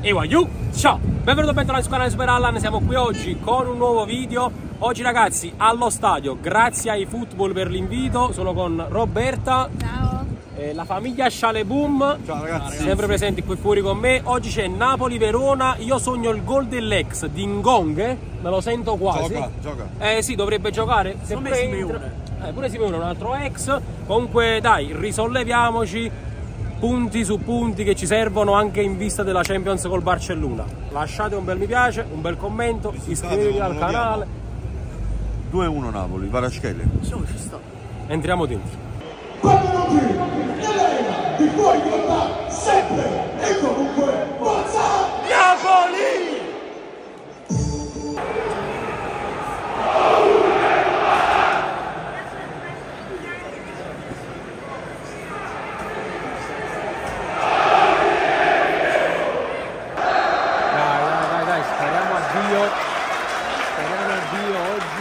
E voglio, ciao, benvenuto e bentornati sul canale Super Allan. Siamo qui oggi con un nuovo video. Oggi ragazzi allo stadio, grazie ai Football per l'invito. Sono con Roberta. Ciao. La famiglia Scialeboom. Ciao ragazzi. Sempre presenti qui fuori con me. Oggi c'è Napoli-Verona. Io sogno il gol dell'ex di Ngong. Me lo sento quasi. Gioca. Sì, dovrebbe giocare. Sempre Simeone. Pure Simeone, un altro ex. Comunque dai, risolleviamoci. Punti su punti che ci servono anche in vista della Champions col Barcellona. Lasciate un bel mi piace, un bel commento, iscrivetevi al canale. 2-1 Napoli, Kvaratskhelia. Ci sto. Entriamo dentro. 4 minuti nell'arena di fuori porta sempre e comunque forza Napoli! Dai, speriamo a Dio oggi.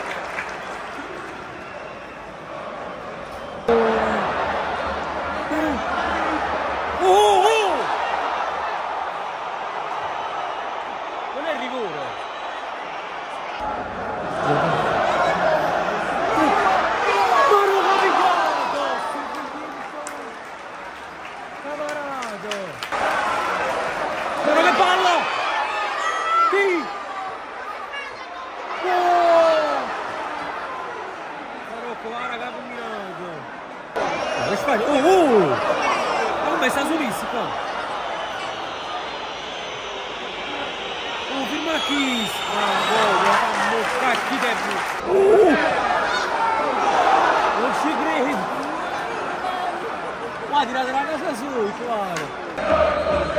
Non è rigore. Però che palla! Sì! Marocco, va raga, combinato! Che Spagna? Ma come sta su Lissi qua? Firma chi? Cacchi tempo! Non ci credo! Qua tirate la casa su, qua!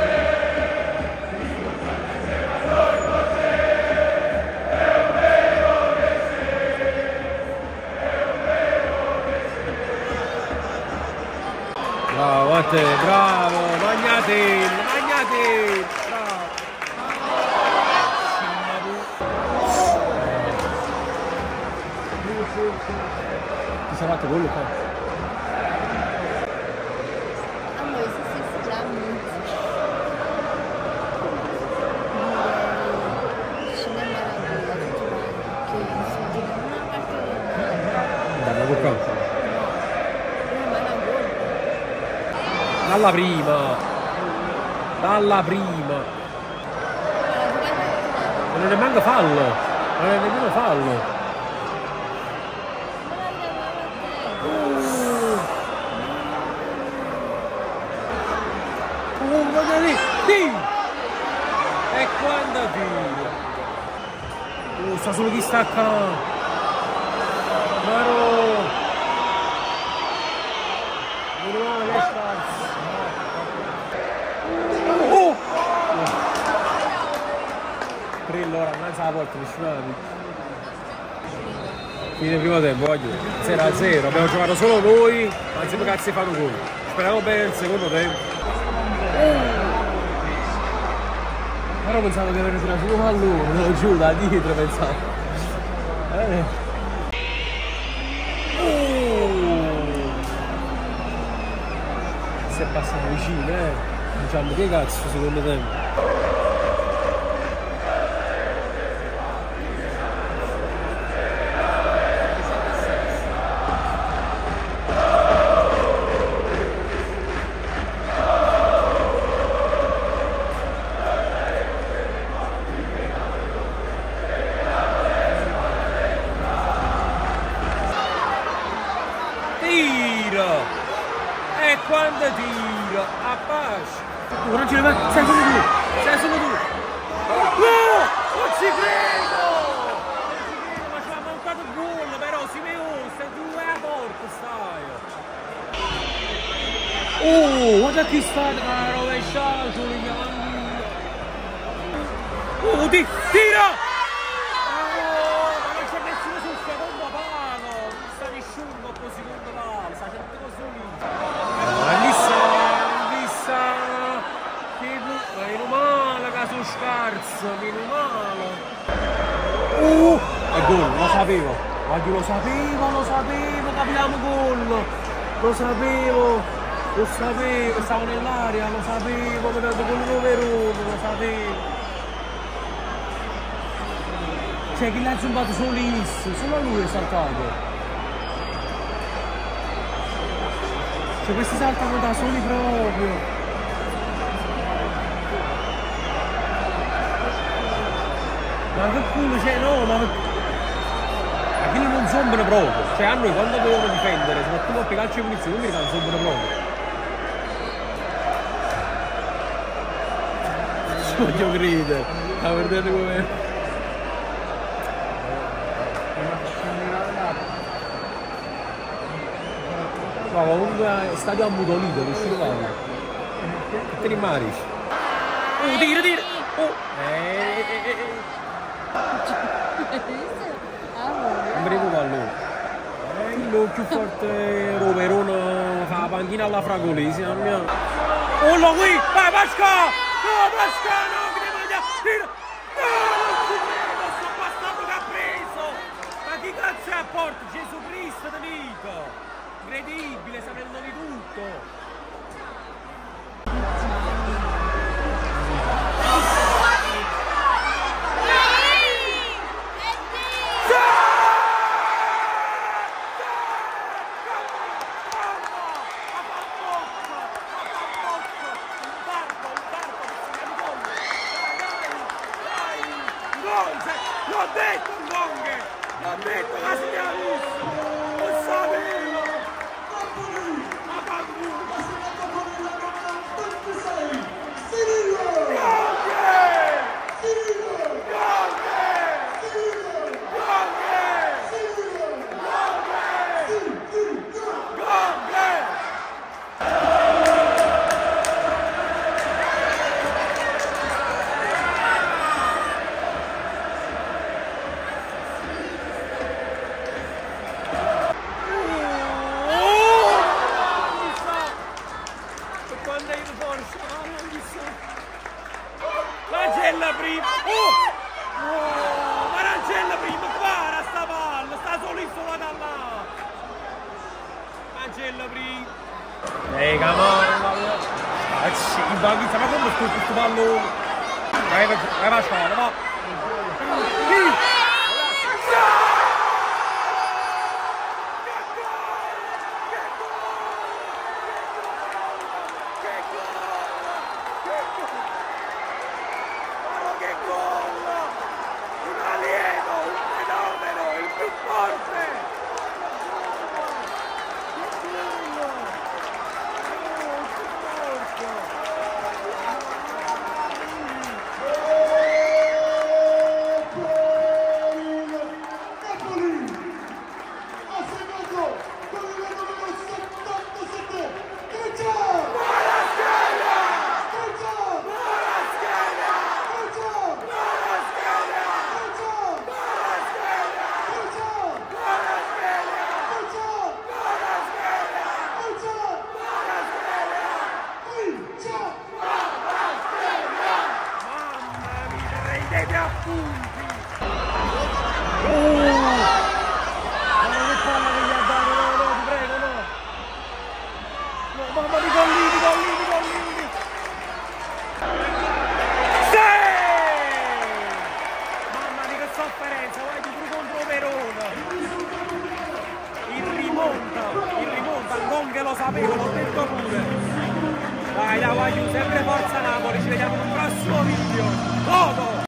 Bravo a te, bravo, magnate, bravo. Ti sei fatto quello qua? Allora, se si già cinema che sto girando una parte Dalla cocca. Dalla prima. Non è nemmeno fallo. Non è nemmeno fallo. Guarda lì. Sì. E quando tira. Sta solo chi stacca. Maro. Allora, ammazza la porta, nessuno. Fine primo tempo, voglio 0-0, abbiamo giocato solo noi, ma insieme cazzi fanno gol. Speriamo bene il secondo tempo. Però pensavo di aver tirato solo pallone, me lo giuro, da dietro pensavo. Si è passato vicino, diciamo che cazzo secondo tempo. E quando tira a pace non ci sei solo tu no, non ci credo ma ci ha mancato il gol però Simeone stai tu a porta stai guarda chi sta ma rovesciato tira scarso, meno male. È gol, lo sapevo. Ma io lo sapevo, capiamo gol. Lo sapevo. Lo sapevo, stavo nell'aria, lo sapevo, con il Verona, lo sapevo. Cioè che l'ha zumbato solissimo, solo a lui è saltato. Cioè questi saltano da soli proprio. Ma che culo, cioè no, ma quelli non zombano proprio. Cioè a noi quando dovevano difendere, soprattutto per calcio e punizione, non mi ricordo zombano proprio. Voglio credere, a vedere come. Ma comunque stadio ammutolito, che uscito male. Che te rimarici? Oh, tira! Oh! Non mi ricordo allora. L'occhio forte Roverona fa la panchina alla Fragolesi, oh là qui! Vai Pasca! No, Pasca, no, che devo andare! Tira! No, non ci credo, sto bastardo che ha preso! Ma chi cazzo è a porta? Gesù Cristo, amico! Incredibile, sapendo di tutto! L'ho detto Longhe! L'ho detto la signora! Lo sapevo! Ma fanculo! Marangella prima! Oh! Marangella prima! Para sta palla! Sta solissimo da là! Marangella prima! Camara! In banchina, ma come questo pallone? Vai Pasquale, va!